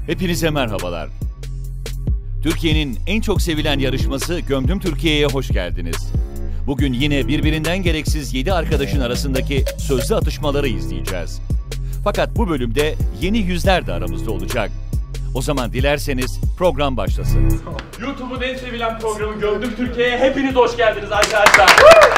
Hepinize merhabalar. Türkiye'nin en çok sevilen yarışması Gömdüm Türkiye'ye hoş geldiniz. Bugün yine birbirinden gereksiz 7 arkadaşın arasındaki sözlü atışmaları izleyeceğiz. Fakat bu bölümde yeni yüzler de aramızda olacak. O zaman dilerseniz program başlasın. YouTube'un en sevilen programı Gömdüm Türkiye'ye hepiniz hoş geldiniz arkadaşlar.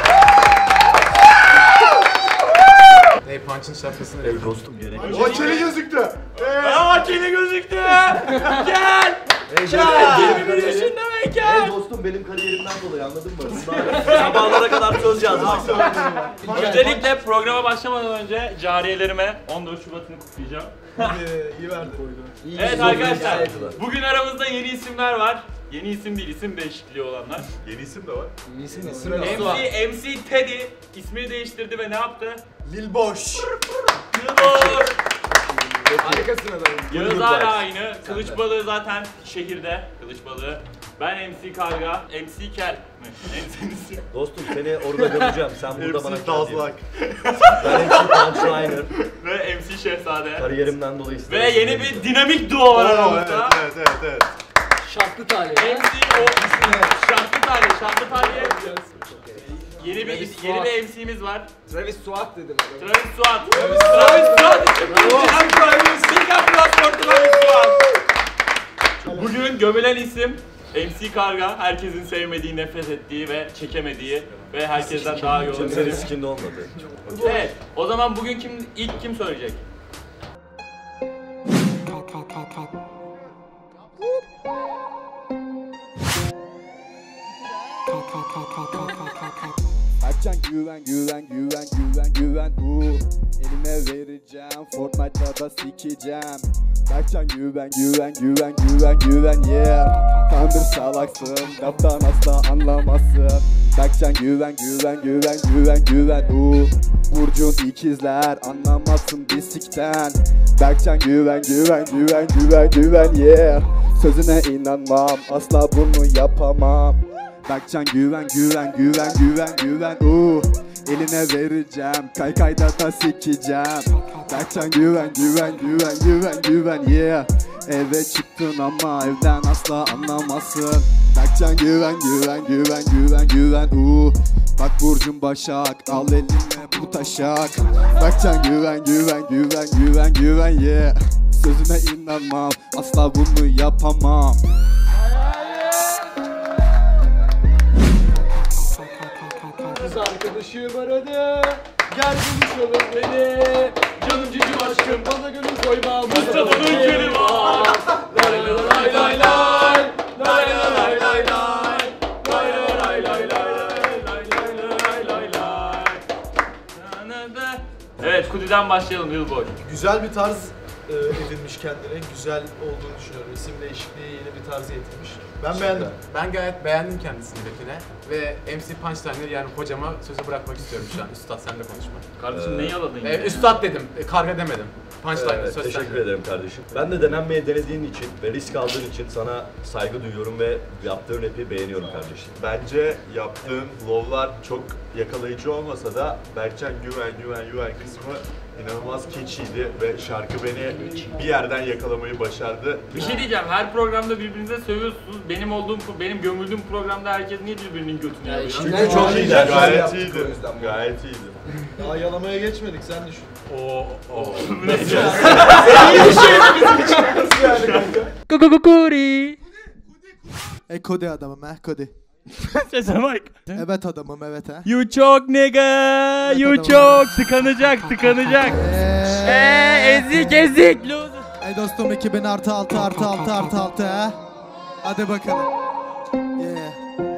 Hey Punch'ın şapkasını ver. Dostum gerek. O çeli gözüktü. Çeli gözüktü. Gel. Gel. 21 yaşındayım gel. Hey dostum benim kariyerimden dolayı anladın mı? Sabahlara kadar söz yazdım. Öncelikle programa başlamadan önce cariyelerime 14 Şubat'ını kutlayacağım. İyi verdi koydu. Evet arkadaşlar, bugün aramızda yeni isimler var. Yeni isim değil, isim değişikliği olanlar. Yeni isim de var. MC Teddy ismini değiştirdi ve ne yaptı? Lil Boş. Yıldır. Harikasın adamım. Yağız hala aynı. Kılıç balığı zaten şehirde. Kılıç balığı. Ben MC Karga. MC Kel mi? MC'nisi. Dostum seni orada göreceğim. Sen burada bana Dazlak. Ben MC Punchliner. Ve MC Şehzade. Kariyerimden dolayı istedim. Ve yeni bir dinamik duo var aramızda. Evet. Şartlı talih. MC o Şartlı Talih. Yeni bir MC'miz var. Travis Suat dedim. Travis Suat. Big applause for Travis Suat. Bugün gömülen isim MC Karga. Herkesin sevmediği, nefret ettiği ve çekemediği ve herkesten daha iyi olan Kimsenin sikinde olmadı. Evet. O zaman bugün ilk kim söyleyecek? Berkcan güven eline vereceğim Fortnite'da da sikeceğim. Berkcan güven yeah. Kandır salaksın laftan asla anlamazsın. Berkcan güven Burcun ikizler anlamazsın bisikten. Berkcan güven yeah. Sözüne inanmam asla bunu yapamam. Berkcan güven eline vereceğim kaykayda da sikeceğim. Berkcan güven yeah. Eve çıktın ama evden asla anlamazsın. Berkcan güven bak Burcun Başak al eline bu taşak. Berkcan güven yeah. Sözüne inanmam asla bunu yapamam. Kız arkadaşım aradı. Gel buluşalım beni. Canım cicim aşkım bana gönül koyma. Mustafa'nın ülkeni var. Lay lay lay lay. Lay lay lay lay. Evet, Kudi'den başlayalım Yılboy. Güzel bir tarz edinmiş kendine. Güzel olduğunu düşünüyorum. İsim değişikliği yeni bir tarz getirmiş. Ben beğendim. Ben gayet beğendim kendisindekine ve MC Punchliner yani hocama sözü bırakmak istiyorum şu an. Üstad sen de konuşma. Kardeşim neyi yaladın ya? Üstad dedim, karga demedim. Punchliner Evet, söz teşekkür sende. ederim kardeşim. Ben de denenmeyi denediğin için ve risk aldığın için sana saygı duyuyorum ve yaptığın rapi beğeniyorum kardeşim. Bence yaptığın flow'lar çok yakalayıcı olmasa da Berkcan güven kısmı inanılmaz keçiydi ve şarkı beni bir yerden yakalamayı başardı. Bir şey diyeceğim, her programda birbirinize sövüyorsunuz. Benim gömüldüğüm programda herkes niye birbirinin götünü yapıyor? Çünkü çok iyi Gayet iyiydi. Gayet iyiydi. Daha yalamaya geçmedik sen düşün. Kodi adamım Kodi. Sese bak. Evet adamım evet You çok nigga, you adamım. çok tıkanacak. Ezik loser. Ey dostum 2000 artı 6 ha. Hadi bakalım. Yeah.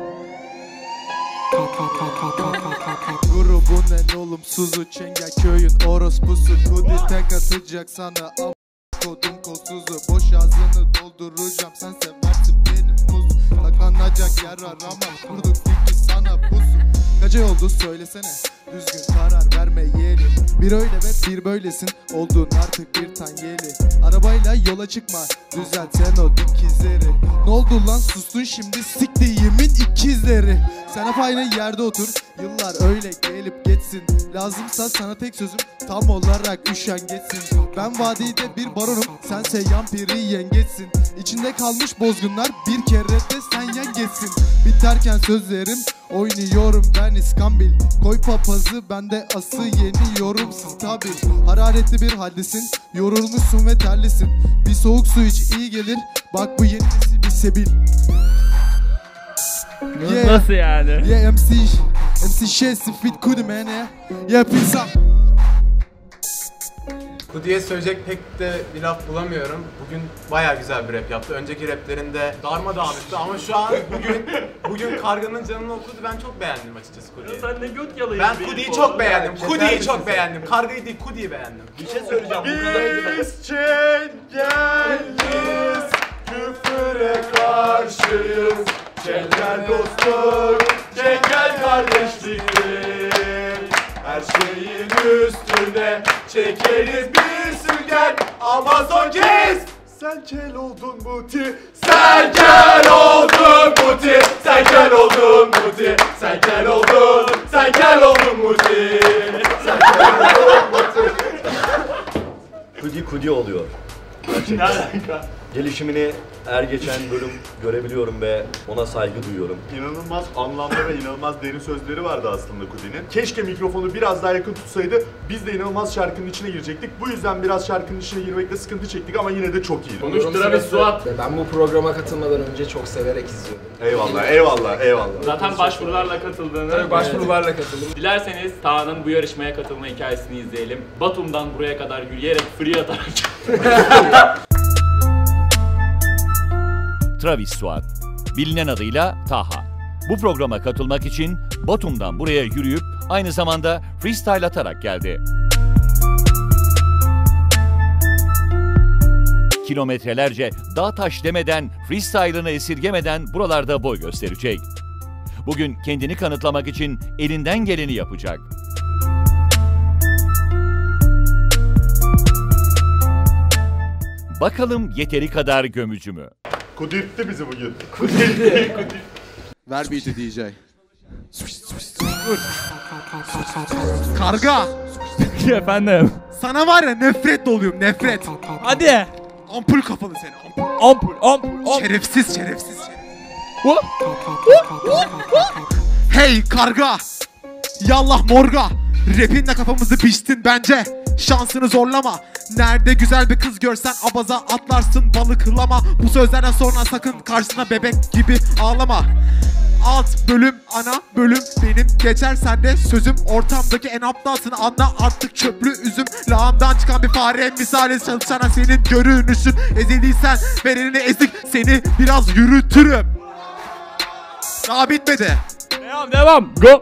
Grubun en olumsuzu Çengelköy'ün orospusu. Kodi tek atacak sana kodum kolsuzu. Boş ağzını dolduracağım sen seversin benim muzu. Saklanacak yer aramam kurduk fikri sana pusu. Kaça oldu söylesene düzgün karar vermeyelim. Bir öyle ve bir böylesin, oldun artık bir tanyeli. Arabayla yola çıkma, düzelt sen o dikizleri. Ne oldu lan, sustun şimdi, siktiğimin ikizleri. Sen hep aynı yerde otur, yıllar öyle gelip geçsin. Lazımsa sana tek sözüm, tam olarak üşengeçsin. Ben vadide bir baronum, sense yampiri yengeçsin. İçinde kalmış bozgunlar, bir kere de sen yengeçsin. Biterken sözlerim, oynuyorum ben iskambil. Koy papazı, ben de ası yeniyorum stabil. Hararetli bir haldesin, yorulmuşsun ve terlisin. Bir soğuk su iç, iyi gelir, bak bu yeni nesil bir sebil. Nasıl yani? Yeah, MC Şesi fit Kudi man ya. Yeah, peace up. Kudi'ye söyleyecek pek de bir laf bulamıyorum. Bugün bayağı güzel bir rap yaptı. Önceki raplerinde darmadağınıktı ama şu an bugün Karga'nın canını okudu. Ben çok beğendim açıkçası Kudi'yi. Sen ne göt yalayın. Ben Kudi'yi çok beğendim. Kudi'yi çok beğendim. Karga'yı değil, Kudi'yi beğendim. Bir şey söyleyeceğim. Biz çengelliyiz, küfüre karşıyız. Çengel dostluk, çengel kardeşliktir. Her şeyin üstüne çekeriz bir sünger ama son kez. Sen kel oldun Muti, sen kel oldun Muti, sen kel oldun Muti, sen kel oldun, sen kel oldun Muti, sen kel oldun Muti. Kudi oluyor. Ne alaka? Gelişimini her geçen bölüm görebiliyorum ve ona saygı duyuyorum. İnanılmaz anlamlı ve inanılmaz derin sözleri vardı aslında Kudi'nin. Keşke mikrofonu biraz daha yakın tutsaydı, biz de inanılmaz şarkının içine girecektik. Bu yüzden biraz şarkının içine girmekte sıkıntı çektik ama yine de çok iyiydi. Konuş Travis Suat. Ben bu programa katılmadan önce çok severek izliyordum. Eyvallah, eyvallah, eyvallah. Zaten başvurularla katıldığını. Tabii başvurularla katıldım. Dilerseniz Taha'nın bu yarışmaya katılma hikayesini izleyelim. Batum'dan buraya kadar yürüyerek free atarak. Travis Suat, bilinen adıyla Taha. Bu programa katılmak için Batum'dan buraya yürüyüp aynı zamanda freestyle atarak geldi. Kilometrelerce dağ taş demeden, freestyle'ını esirgemeden buralarda boy gösterecek. Bugün kendini kanıtlamak için elinden geleni yapacak. Bakalım yeteri kadar gömücü mü? Kudirtti bizi bugün. Ver beat'i DJ. Karga, Efendim. sana var ya nefret doluyorum, nefret. Hadi. Ampul kafalı seni, ampul. Ampul. Şerefsiz. Hey karga, yallah morga. Rapinle kafamızı biçtin bence. Şansını zorlama. Nerede güzel bir kız görsen abaza atlarsın balıklama. Bu sözlerden sonra sakın karşısına bebek gibi ağlama. Alt bölüm ana bölüm benim, geçer sende sözüm. Ortamdaki en aptalsın, anla artık çöplü üzüm. Lağımdan çıkan bir fare misali çalışana senin görünüşün. Ezildiysen ver elini ezik, seni biraz yürütürüm. Daha bitmedi. Devam. Go.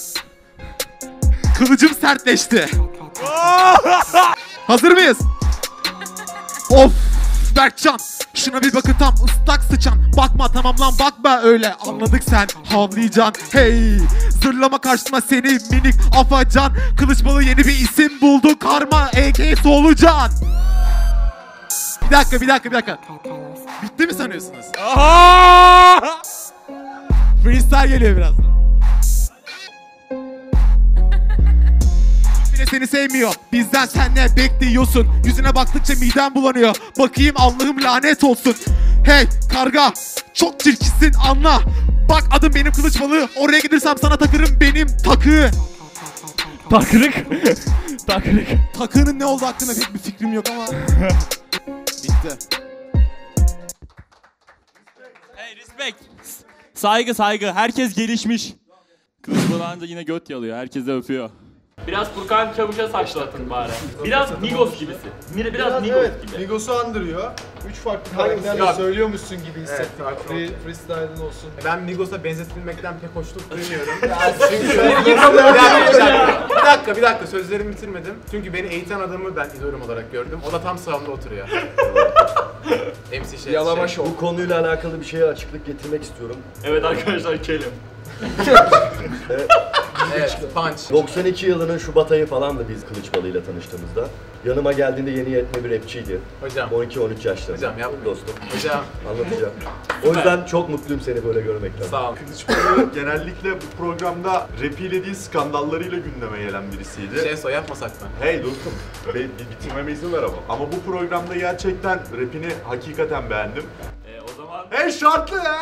Kılıcım sertleşti. Hazır mıyız? Of Berkcan, şuna bir bakın tam ıslak sıçan. Bakma tamam lan, bakma öyle, anladık sen havlayacaksın. Hey zırlama karşıma seni minik afacan. Kılıç balığı yeni bir isim buldu, karma EK'si olacaksın. Bir dakika. Bitti mi sanıyorsunuz? Freestyle geliyor birazdan. Seni sevmiyor. Bizden sen ne bekliyorsun? Yüzüne baktıkça midem bulanıyor. Bakayım Allah'ım lanet olsun. Hey karga, çok çirkinsin anla. Bak adım benim kılıç balığı. Oraya gidersem sana takırım benim takığı. Takırık. Takığının ne olduğu hakkında pek bir fikrim yok ama. Bitti. Hey respect. Saygı. Herkes gelişmiş. Kılıç balağında yine göt yalıyor. Herkes de öpüyor. Biraz Furkan Çavuş'a saçlatın bari. Biraz Migos gibisin. Biraz Migos Evet, gibi. Migos'u andırıyor. 3 farklı karakterle söylüyormuşsun gibi hissettim. Freestyle'ın olsun. Ben Migos'a benzetilmekten pek hoşnuk duymuyorum. Bir dakika sözlerimi bitirmedim. Çünkü beni eğiten adamı ben idolüm olarak gördüm. O da tam sağımda oturuyor. MC şey. Yalama şov. Bu konuyla alakalı bir şeye açıklık getirmek istiyorum. Evet arkadaşlar kelim. Evet, Punch. 92 yılının Şubat ayı falandı biz Kılıçbalı ile tanıştığımızda. Yanıma geldiğinde yeni yetme bir rapçiydi. Hocam. 12-13 yaşlarında. Hocam yapmayın. Dostum. Hocam. Anlatacağım. O yüzden çok mutluyum seni böyle görmekten. Sağ ol. Kılıçbalı genellikle bu programda rapiyle değil skandallarıyla gündeme gelen birisiydi. Şenso yapmasak mı? Hey dostum, bir bitirmeme izin ver ama. Ama bu programda gerçekten rapini hakikaten beğendim. O zaman Hey şartlı ya!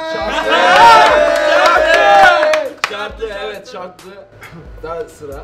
Şartlı, evet şartlı. Daha sıra.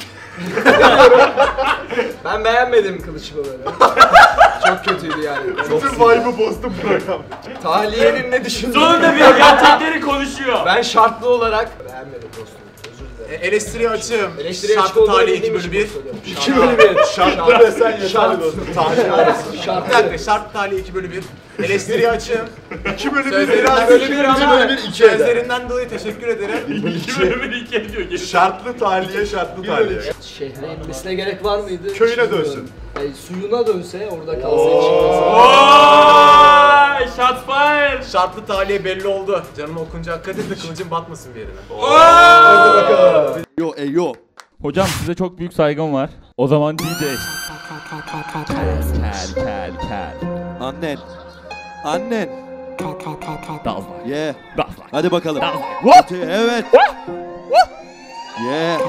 Ben beğenmedim Kılıçbalı'nı. Çok kötüydü yani. Bütün vibe'ı bozdum program. Tahliyenin ne düşündüğünü... sonunda bir gerçekleri konuşuyor. Ben şartlı olarak beğenmedim dostum. Özür dilerim. Eleştiri açığım. Eleştiriye açık Şartlı olduğunu tarihi bildiğim 2 için bölü 1. söylüyorum. 2 bölü 1. Şartlı desen yeterli dostum. Tahliye arasın. Bir dakika, şartlı tarihi 2 bölü 1. Eleştiri açığım. 2 bölü 1 Sözlerinden biraz bölü 2 bir bölü ama 1 2 eder. sözlerinden dolayı teşekkür ederim. 2 bölümünü 2 ediyor. Geri. Şartlı tahliye, şartlı tahliye. Şehre inmesine gerek var mıydı? Köyüne Hiç dönsün. bilmiyorum. Suyuna dönse, orada kalsa çıkmasa. Oooooy! Shots fired! Şartlı talihe belli oldu. Canım okunca hakikaten de kılıcım batmasın bir yerine. Yo yo. Hocam size çok büyük saygım var. O zaman DJ. Kel. Annen. Annen. Dal. Yeah. Dal. Hadi bakalım. What? Evet. Yeah.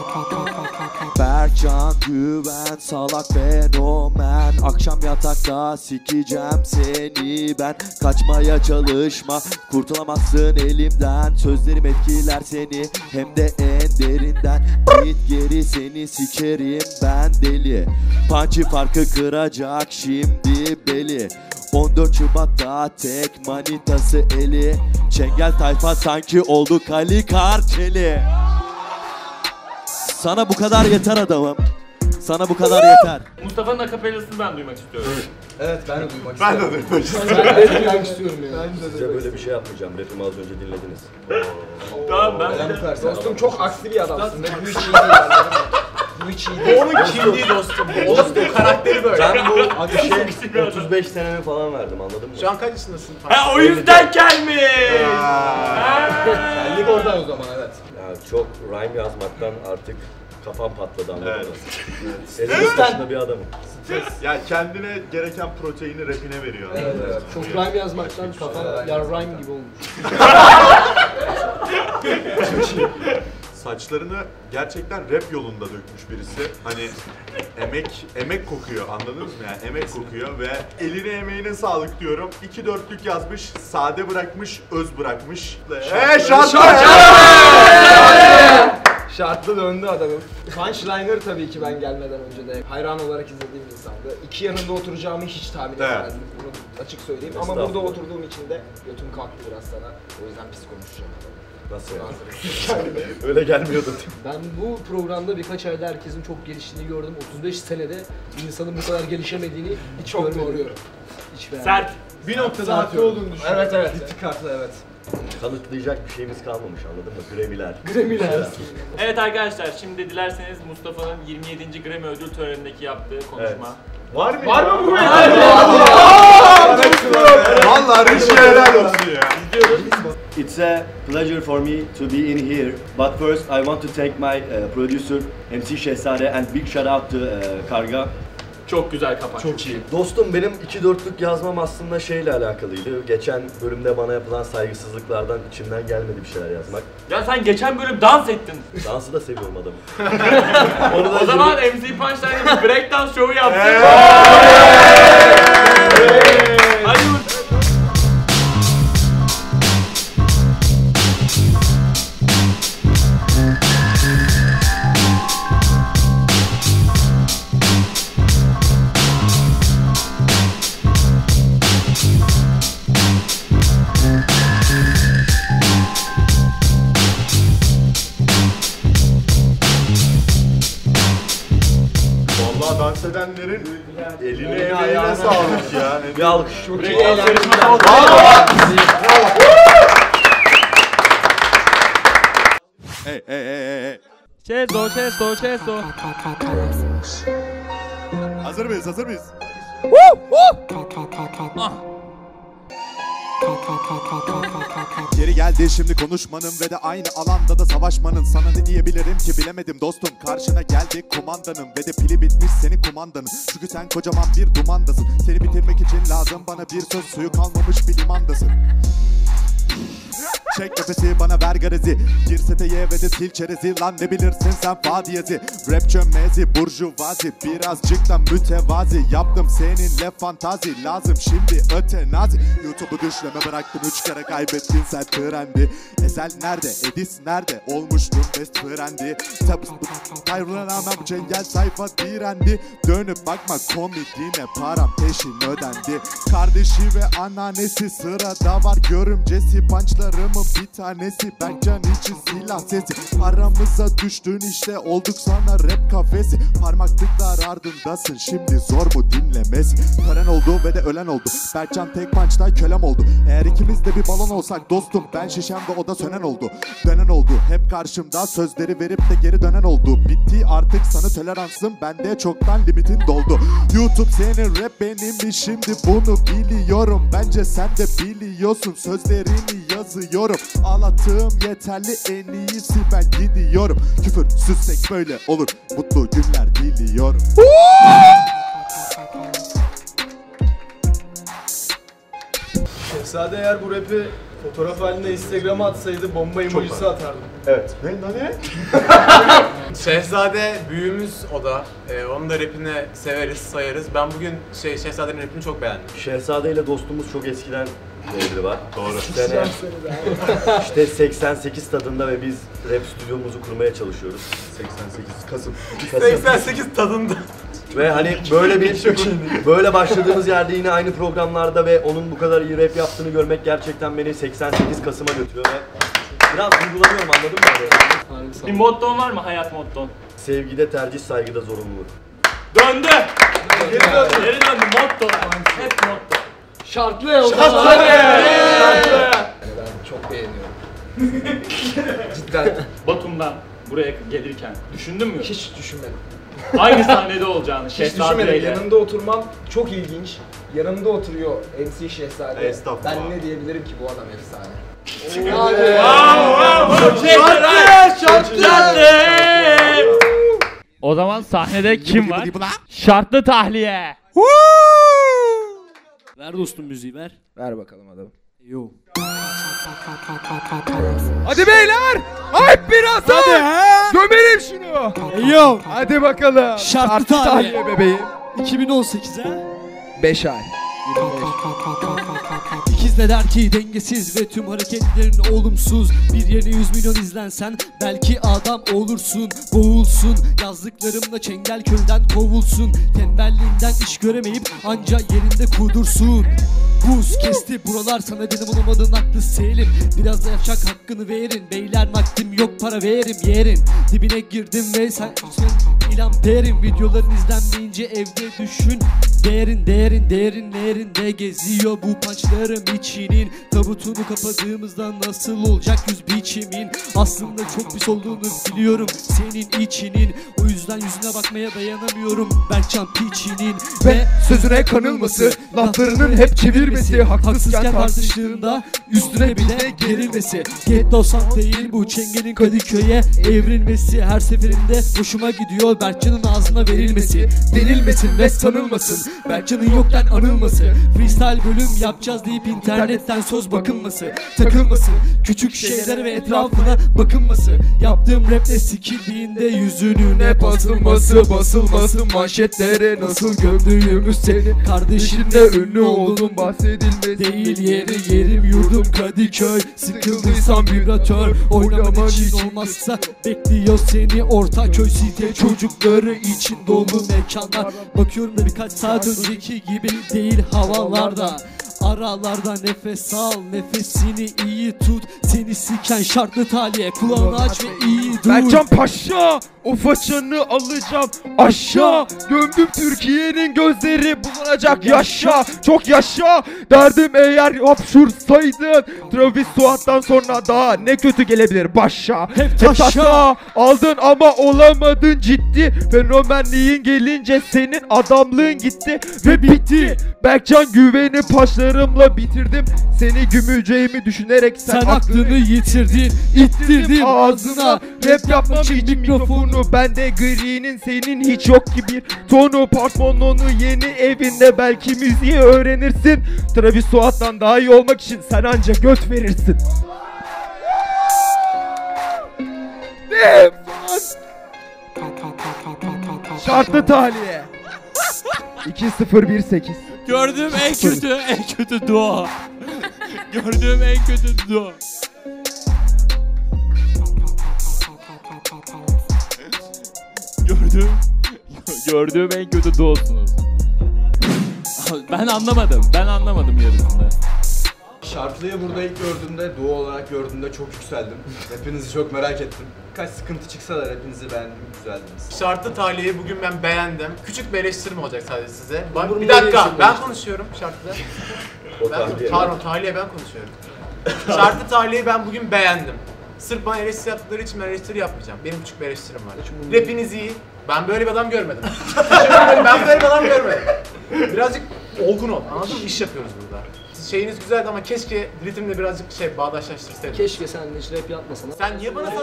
Berkcan Güven salak fenomen. Akşam yatakta sikeceğim seni ben. Kaçmaya çalışma, kurtulamazsın elimden. Sözlerim etkiler seni hem de en derinden. Git geri, seni sikerim ben deli. Punch'i farkı kıracak şimdi beli. 14 Şubat'ta tek manitası eli. Çengel tayfa sanki oldu Kali Karteli. Sana bu kadar yeter adamım. Sana bu kadar yeter. Mustafa'nın akapellasını ben duymak istiyorum. Evet, ben de duymak Ben istiyorum. de duymak istiyorum. Ben de duymak istiyorum yani. Size böyle bir şey yapmayacağım. Rapimi az önce dinlediniz. Tamam ben Ben de. bu kadar. Dostum çok aksi bir adamsın ve bu hiç iyi değil anladın mı? Bu hiç iyi değil. Onun kimliği dostum. Dostum karakteri böyle. Ben bu akışe 35 senemi falan verdim, anladın mı? Şu an kaç yaşındasın? Ha o yüzden gelmiş. Benlik oradan o zaman, evet. Ya çok rhyme yazmaktan artık kafam patladı, anladın Evet. mı? 50 yaşında bir adamım. Ya kendine gereken proteini rapine veriyor. Evet, evet. Çok rhyme yazmaktan kafam ya rhyme gibi olmuş. Saçlarını gerçekten rap yolunda dökmüş birisi. Hani emek kokuyor, anladınız mı? Yani emek kokuyor ve eline emeğine sağlık diyorum. 2/4'lük yazmış, sade bırakmış, öz bırakmış. Şartlı! Şartlı döndü adamım. Punchliner tabii ki ben gelmeden önce de hayran olarak izlediğim insandı. İki yanında oturacağımı hiç tahmin edemezdim. Bunu açık söyleyeyim. Ama burada oturduğum için de götüm kalktı biraz sana. O yüzden pis konuşacağım. Nasıl yani? Öyle gelmiyordu. Ben bu programda birkaç ayda herkesin çok geliştiğini gördüm. 35 senede bir insanın bu kadar gelişemediğini hiç görmüyorum. Hiç beğenmedim. Sert. Bir noktada haklı olduğunu düşünüyorum. Evet evet. Bir tık haklı, evet. Kanıtlayacak bir şeyimiz kalmamış, anladın mı? Grammy'ler. Grammy'ler. Evet arkadaşlar şimdi dilerseniz Mustafa'nın 27. Grammy ödül törenindeki yaptığı konuşma. Var mı? Var mı bu Vallahi Rişi helal olsun ya. It's a pleasure for me to be in here. But first I want to thank my producer MC Şehzade and big shout out to Karga. Çok güzel kapak. Çok iyi. Dostum benim 2/4'lük yazmam aslında şeyle alakalıydı. Geçen bölümde bana yapılan saygısızlıklardan içimden gelmedi bir şeyler yazmak. Ya sen geçen bölüm dans ettin. Dansı da seviyorum adamı. Onu da O zaman MC Punchline'da bir breakdance şovu yapsın. Hadi vur. Vallahi dans edenlerin eline emeğine sağlık ya. bir alkış. Çok iyi eğlendim. Hey. Çezo. Hazır mıyız? Geri geldi şimdi konuşmanın ve de aynı alanda da savaşmanın. Sana ne diyebilirim ki bilemedim dostum. Karşına geldi kumandanım ve de pili bitmiş senin kumandanın. Çünkü sen kocaman bir dumandasın. Seni bitirmek için lazım bana bir söz, suyu kalmamış bir limandasın. Çek nefesi bana ver garezi. Gir seteye ve de sil çerezi. Lan ne bilirsin sen fadiyesi. Rap çömezi burjuvazi. Birazcık da mütevazi. Yaptım seninle fantazi. Lazım şimdi ötenazi. YouTube'u düşleme bıraktın 3 kere kaybettin sen trendi. Ezel nerede? Edis nerede? Olmuştun best friend'i. Ayrılamam çengel sayfa direndi. Dönüp bakma komedine param peşin ödendi. Kardeşi ve anneannesi sırada var görümcesi. Punchlarımın bir tanesi Berkcan için silah sesi. Aramıza düştün işte olduk sana rap kafesi. Parmaklıklar ardındasın şimdi zor mu dinlemesi. Tören oldu ve de ölen oldu. Berkcan tek punch'ta kölem oldu. Eğer ikimiz de bir balon olsak dostum ben şişemde o da sönen oldu. Dönen oldu hep karşımda sözleri verip de geri dönen oldu. Bitti artık sana toleransım bende çoktan limitin doldu. YouTube senin rap benim şimdi bunu biliyorum. Bence sen de biliyorsun sözlerini yazıyorum. Ağlattığım yeterli en iyisi ben gidiyorum. Küfürsüzsek böyle olur mutlu günler diliyorum. Şehzade eğer bu rapi fotoğraf halinde Instagram'a atsaydı bomba emojisi atardım. Evet. Ne? Şehzade büyüğümüz o da. Onun da rapini severiz, sayarız. Ben bugün Şehzade'nin rapini çok beğendim. Şehzade ile dostluğumuz çok eskiden beri var. Doğru. İşte 88 tadında ve biz rap stüdyomuzu kurmaya çalışıyoruz. 88 Kasım. 88 tadında. Ve hani böyle başladığımız yerde yine aynı programlarda ve onun bu kadar iyi rap yaptığını görmek gerçekten beni 88 Kasım'a götürüyor ve biraz duygulanıyorum, anladın mı? Bir motton var mı hayat motton? Sevgide tercih, saygıda zorunluluk. Döndü! Geri döndü motto. Hep motto. Şartlı o zaman. Şartlı! Yani ben çok beğeniyorum. Cidden. Batum'dan buraya gelirken düşündün mü? Hiç düşünmedim. Aynı sahnede olacağını Hiç Şehzade düşünmedim. ile. Yanında oturmam çok ilginç. Yanımda oturuyor MC Şehzade. Estağfurullah. Ben ne diyebilirim ki bu adam efsane. Şartlı! O zaman sahnede kim var? Şartlı tahliye. Ver dostum müziği ver. Ver bakalım adamı. Yo. Hadi beyler! Hep biraz hadi! Gömelim şunu! Yo. Hadi bakalım! Şartlı tahliye bebeğim. 2018'e 5 ay. İkizler ki dengesiz ve tüm hareketlerin olumsuz. Bir yerine 100 milyon izlensen belki adam olursun. Boğulsun yazdıklarımla Çengelköy'den kovulsun. Tembelliğinden iş göremeyip anca yerinde kudursun. Buz kesti buralar sana benim olamadığın aklı selim. Biraz da yapacak hakkını verin. Beyler nakdim yok para verim yerin. Dibine girdim ve sen ilam derim. Videoların izlenmeyince evde düşün. Değerinde geziyor bu punchlarım içinin. Tabutunu kapadığımızda nasıl olacak yüz biçimin. Aslında çok pis olduğunu biliyorum senin içinin. O yüzden yüzüne bakmaya dayanamıyorum Berkcan piçinin. Ve sözüne kanılması, laflarının hep çevirmesi, haksızken tartıştığında üstüne bir de gerilmesi. Getto sant değil bu Çengel'in Kadıköy'e evrilmesi. Her seferinde hoşuma gidiyor Berkcan'ın ağzına verilmesi. Denilmesin ve sanılmasın Berkcan'ın yoktan anılması. Freestyle bölüm yapacağız deyip internetten söz bakılması. Takılmasın küçük şeylere ve etrafına bakınması. Yaptığım rapte sikildiğinde yüzününe basılması manşetlere nasıl gömdüğümüz seni. Kardeşinle ünlü oldum bahsedilmez değil yerim yurdum Kadıköy. Sıkıldıysan vibratör oynaman için olmazsa bekliyor seni Ortaköy site çocukları için dolu mekanlar. Bakıyorum da birkaç saat önceki gibi değil havalarda. Aralarda nefes al, nefesini iyi tut. Seni siken şartlı tahliye, kulağını aç ve iyi dur. Berkcan Paşa, o façanı alacağım aşağı. Gömdüm Türkiye'nin gözleri bulunacak yaşa. Çok yaşa derdim eğer hapşursaydın. Travis Suat'tan sonra daha ne kötü gelebilir başa. Hep taşa aldın ama olamadın ciddi. Fenomenliğin gelince senin adamlığın gitti ve bitti. Berkcan güveni paşları Şarkılarımla bitirdim seni gümüleceğimi düşünerek Sen aklını yitirdin, ittirdin ağzına. Rap yapmam için mikrofonu bende, gri'nin senin hiç yok ki bir tonu. Portmononu yeni evinde belki müziği öğrenirsin. Travis Suat'tan daha iyi olmak için sen anca göt verirsin. Şartlı tahliye 2018. Gördüğüm en kötü duo. Gördüğüm en kötü duo. Gördüğüm en kötü duosunuz. Ben anlamadım yarısını. Şartlıyı burada ilk gördüğümde, duo olarak gördüğümde çok yükseldim. Hepinizi çok merak ettim. Birkaç sıkıntı çıksa da hepinizi beğendim, güzeldiniz. Şartlı tahliyeyi bugün ben beğendim. Küçük bir eleştirim olacak sadece size. Bir dakika, ben konuşuyorum Şartlı. Pardon, tahliye ben konuşuyorum. Şartlı tahliyeyi ben bugün beğendim. Sırf bana eleştiri yaptıkları için ben eleştiri yapmayacağım. Benim küçük bir eleştirim var. Rapiniz iyi. Ben böyle bir adam görmedim. Ben böyle bir adam görmedim. Birazcık olgun ol, anladın mı? İş yapıyoruz burada. Şeyiniz güzeldi ama keşke ritimle birazcık bağdaşlaştırsaydın. Keşke sen hiç rap yapmasan. Sen niye bana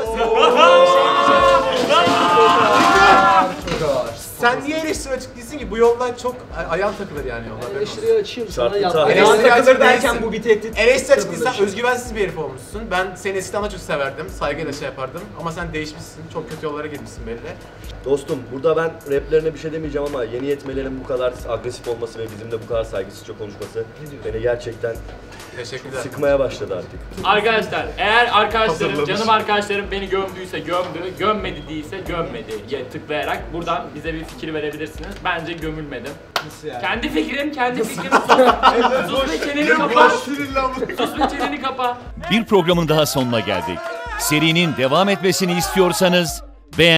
Sen niye eleştiri açık değilsin ki? Bu yoldan çok ayağın takılır yani yolda. Eleştiriyi açayım sana Şartlı yapma. tahliye. Ayağın takılır derken değilsin. bu bir tehdit. Eleştiri açık değilsen özgüvensiz bir herif olmuşsun. Ben seni eskiden daha çok severdim. Saygıyla şey yapardım. Ama sen değişmişsin. Çok kötü yollara girmişsin belli. Dostum burada ben raplerine bir şey demeyeceğim ama yeni yetmelerin bu kadar agresif olması ve bizimle bu kadar saygısızca konuşması beni gerçekten sıkmaya başladı artık. Arkadaşlar eğer arkadaşlarım, canım arkadaşlarım beni gömdüyse gömdü, gömmedi değilse gömmedi diye tıklayarak buradan bize bir fikir verebilirsiniz. Bence gömülmedim. Nasıl yani? Kendi fikrim. Sus ve çeneni kapa. Sus ve çeneni kapa. Bir programın daha sonuna geldik. Serinin devam etmesini istiyorsanız